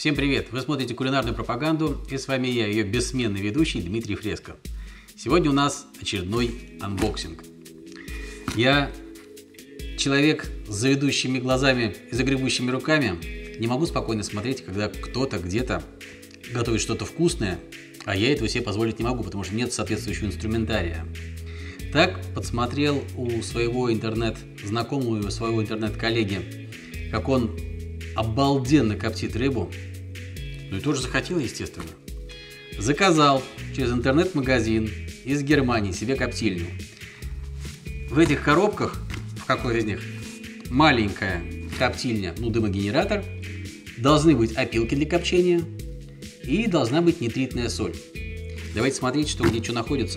Всем привет! Вы смотрите кулинарную пропаганду, и с вами я, ее бессменный ведущий Дмитрий Фреско. Сегодня у нас очередной анбоксинг. Я человек с заведущими глазами и загребущими руками. Не могу спокойно смотреть, когда кто-то где-то готовит что-то вкусное, а я этого себе позволить не могу, потому что нет соответствующего инструментария. Так подсмотрел у своего интернет-знакомого, у своего интернет-коллеги, как он обалденно коптит рыбу. Ну и тоже захотел, естественно. Заказал через интернет-магазин из Германии себе коптильню. В этих коробках, в какой из них, маленькая коптильня, дымогенератор, должны быть опилки для копчения и должна быть нитритная соль. Давайте смотреть, что где что находится.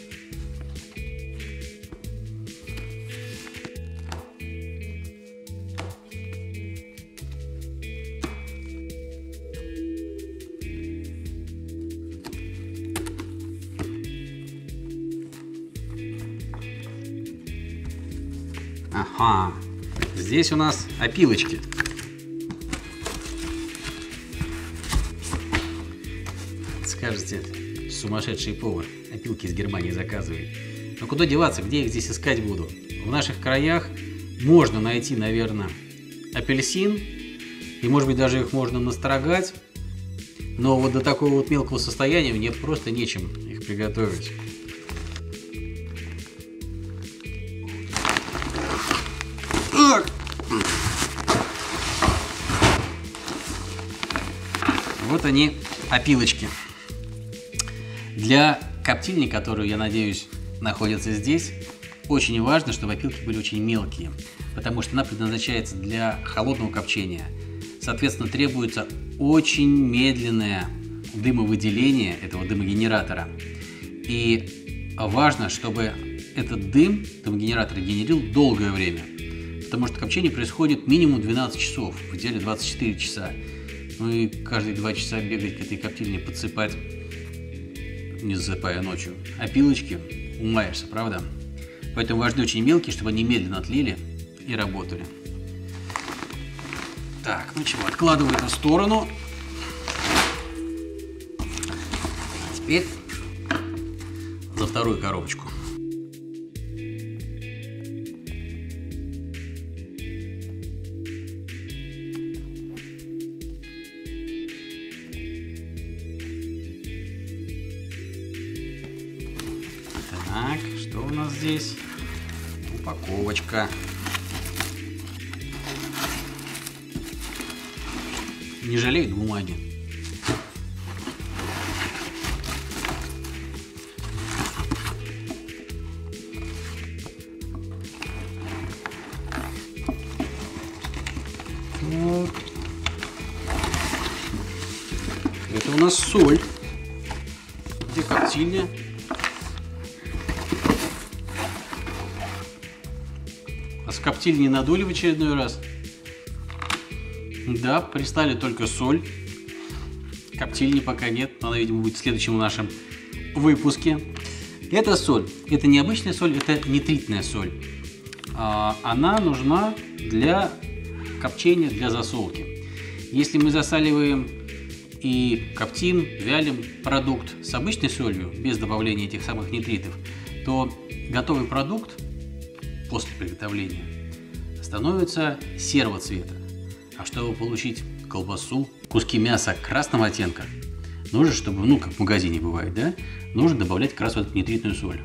Ага, здесь у нас опилочки. Скажете, сумасшедший повар опилки из Германии заказывает. Но куда деваться, где я их здесь искать буду? В наших краях можно найти, наверное, апельсин, и может быть даже их можно настрогать, но вот до такого вот мелкого состояния мне просто нечем их приготовить. Вот они, опилочки. Для коптильни, которую, я надеюсь, находится здесь, очень важно, чтобы опилки были очень мелкие, потому что она предназначается для холодного копчения. Соответственно, требуется очень медленное дымовыделение этого дымогенератора. И важно, чтобы этот дымогенератор генерил долгое время, потому что копчение происходит минимум 12 часов, в идеале 24 часа. Ну и каждые 2 часа бегать к этой коптильне, подсыпать, не засыпая ночью, опилочки, умаешься, правда? Поэтому важны очень мелкие, чтобы они медленно отлили и работали. Так, ну чего, откладываю это в сторону. А теперь за вторую коробочку. Так, что у нас здесь? Упаковочка. Не жалеют бумаги. Вот. Это у нас соль. Где коптильня? А с коптильни надули в очередной раз. Да, пристали только соль. Коптильни пока нет, но она, видимо, будет в следующем нашем выпуске. Это соль. Это не обычная соль, это нитритная соль. Она нужна для копчения, для засолки. Если мы засаливаем и коптим, вялим продукт с обычной солью, без добавления этих самых нитритов, то готовый продукт после приготовления становится серого цвета. А чтобы получить колбасу, куски мяса красного оттенка, нужно, чтобы, как в магазине бывает, да, нужно добавлять как раз вот эту нитритную соль.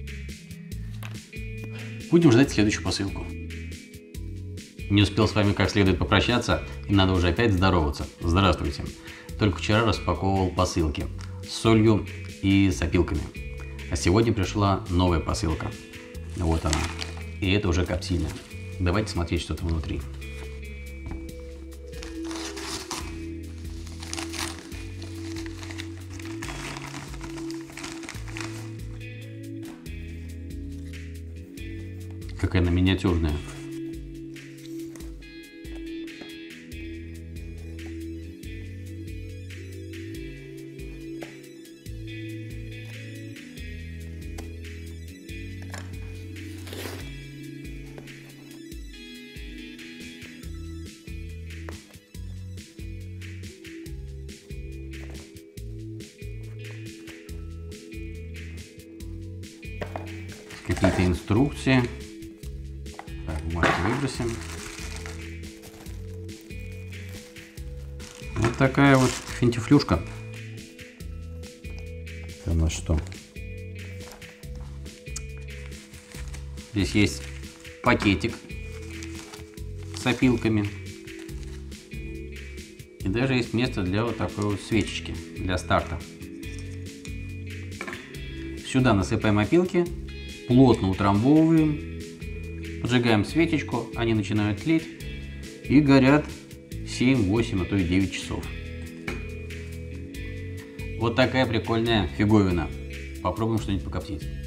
Будем ждать следующую посылку. Не успел с вами как следует попрощаться, и надо уже опять здороваться. Здравствуйте. Только вчера распаковывал посылки с солью и с опилками. А сегодня пришла новая посылка. Вот она. И это уже коптильня. Давайте смотреть, что там внутри. Какая она миниатюрная. какие-то инструкции. Так, бумажку выбросим. Вот такая вот финтифлюшка. Это у нас что? Здесь есть пакетик с опилками. И даже есть место для вот такой вот свечечки для старта. Сюда насыпаем опилки, плотно утрамбовываем, поджигаем свечечку, они начинают тлеть и горят 7, 8, а то и 9 часов. Вот такая прикольная фиговина. Попробуем что-нибудь покоптить.